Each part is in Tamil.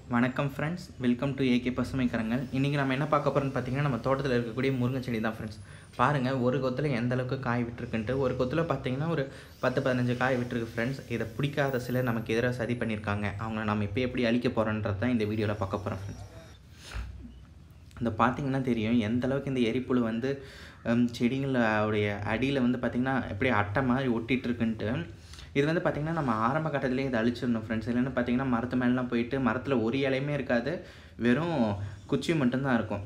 வணக்கம் ஃப்ரெண்ட்ஸ், வெல்கம் டு ஏகே பசுமை கரங்கள். இன்றைக்கி நம்ம என்ன பார்க்க போகிறோம்னு பார்த்தீங்கன்னா, நம்ம தோட்டத்தில் இருக்கக்கூடிய முருங்கை செடி தான் ஃப்ரெண்ட்ஸ். பாருங்கள், ஒரு கொத்தில் எந்த அளவுக்கு காய் விட்டுருக்குன்ட்டு. ஒரு கொத்தில் பார்த்தீங்கன்னா ஒரு 10-15 காய் விட்டுருக்கு ஃப்ரெண்ட்ஸ். இதை பிடிக்காத சிலர் நமக்கு எதிராக சதி பண்ணியிருக்காங்க. அவங்கள நம்ம இப்போ எப்படி அழிக்க போகிறோன்றது தான் இந்த வீடியோவில் பார்க்க போகிறோம் ஃப்ரெண்ட்ஸ். இந்த பார்த்திங்கன்னா தெரியும் எந்த அளவுக்கு இந்த எரிப்புழு வந்து செடிகளுடைய அடியில் வந்து பார்த்திங்கன்னா எப்படி அட்டை மாதிரி ஒட்டிகிட்டு இருக்குன்ட்டு. இது வந்து பார்த்திங்கன்னா நம்ம ஆரம்ப கட்டத்திலே இதை அழிச்சிடணும் ஃப்ரெண்ட்ஸ். இல்லைன்னு பார்த்திங்கன்னா மரத்து மேலாம் போயிட்டு மரத்தில் ஒரு இலையுமே இருக்காது, வெறும் குச்சி மட்டும்தான் இருக்கும்.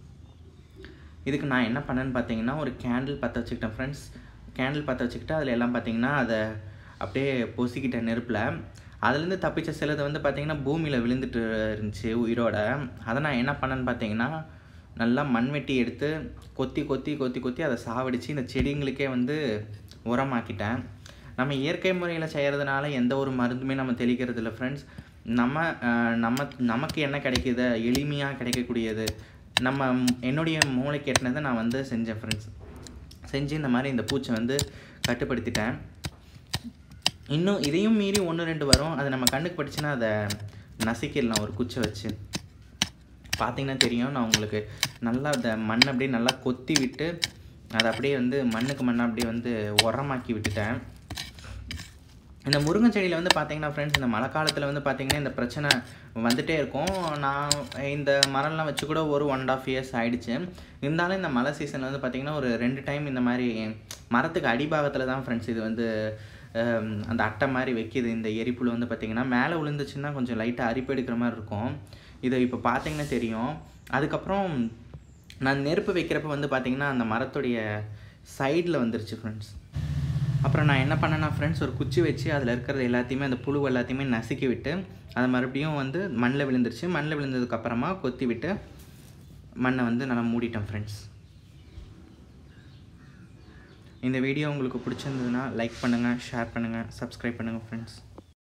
இதுக்கு நான் என்ன பண்ணேன்னு பார்த்தீங்கன்னா, ஒரு கேண்டில் பற்ற வச்சுக்கிட்டேன் ஃப்ரெண்ட்ஸ். கேண்டில் பற்ற வச்சுக்கிட்டு அதில் எல்லாம் பார்த்திங்கன்னா அதை அப்படியே பொசிக்கிட்டேன் நெருப்பில். அதுலேருந்து தப்பிச்ச சிலது வந்து பார்த்திங்கன்னா பூமியில் விழுந்துட்டு இருந்துச்சு உயிரோட. அதை நான் என்ன பண்ணேன்னு பார்த்தீங்கன்னா, நல்லா மண்வெட்டி எடுத்து கொத்தி கொத்தி கொத்தி கொத்தி அதை சாவடித்து இந்த செடிங்களுக்கே வந்து உரமாக்கிட்டேன். நம்ம இயற்கை முறையில் செய்கிறதுனால எந்த ஒரு மருந்துமே நம்ம தெளிக்கிறது இல்லை ஃப்ரெண்ட்ஸ். நமக்கு என்ன கிடைக்கிது, எளிமையாக கிடைக்கக்கூடியது என்னுடைய மூளைக்கு எட்டினதை நான் வந்து செஞ்சேன் ஃப்ரெண்ட்ஸ். செஞ்சு இந்த மாதிரி இந்த பூச்சை வந்து கட்டுப்படுத்திட்டேன். இன்னும் இதையும் மீறி 1-2 வரும். அது நம்ம கண்ணுக்கு பட்டுச்சுன்னா அதை நசுக்கிடலாம் ஒரு குச்சை வச்சு. பார்த்திங்கன்னா தெரியும், நான் உங்களுக்கு நல்லா அந்த மண் அப்படியே நல்லா கொத்தி விட்டு அதை அப்படியே வந்து மண்ணுக்கு மண்ணை அப்படியே வந்து உரமாக்கி விட்டுட்டேன். இந்த முருங்கை செடியில் வந்து பார்த்திங்கன்னா ஃப்ரெண்ட்ஸ், இந்த மழை காலத்தில் வந்து பார்த்திங்கன்னா இந்த பிரச்சனை வந்துகிட்டே இருக்கும். நான் இந்த மரம்லாம் வச்சு கூட ஒரு 1.5 years ஆகிடுச்சு. இருந்தாலும் இந்த மழை சீசனில் வந்து பார்த்திங்கன்னா ஒரு 2 டைம் இந்த மாதிரி மரத்துக்கு அடிபாகத்தில் தான் ஃப்ரெண்ட்ஸ் இது வந்து அந்த அட்டை மாதிரி வைக்கிது. இந்த எரிப்புழு வந்து பார்த்திங்கன்னா மேலே விழுந்துச்சுன்னா கொஞ்சம் லைட்டாக அரிப்பு எடுக்கிற மாதிரி இருக்கும். இதை இப்போ பார்த்திங்கன்னா தெரியும். அதுக்கப்புறம் நான் நெருப்பு வைக்கிறப்ப வந்து பார்த்திங்கன்னா அந்த மரத்துடைய சைடில் வந்துருச்சு ஃப்ரெண்ட்ஸ். அப்புறம் நான் என்ன பண்ணேன்னா ஃப்ரெண்ட்ஸ், ஒரு குச்சி வச்சு அதில் இருக்கிறது எல்லாத்தையுமே அந்த புழு எல்லாத்தையுமே நசுக்கி விட்டு அதை மறுபடியும் வந்து மண்ணில் விழுந்துருச்சு. மண்ணில் விழுந்ததுக்கப்புறமா கொத்தி விட்டு மண்ணை வந்து நல்லா மூடிட்டேன் ஃப்ரெண்ட்ஸ். இந்த வீடியோ உங்களுக்கு பிடிச்சிருந்ததுன்னா லைக் பண்ணுங்கள், ஷேர் பண்ணுங்கள், சப்ஸ்கிரைப் பண்ணுங்கள் ஃப்ரெண்ட்ஸ்.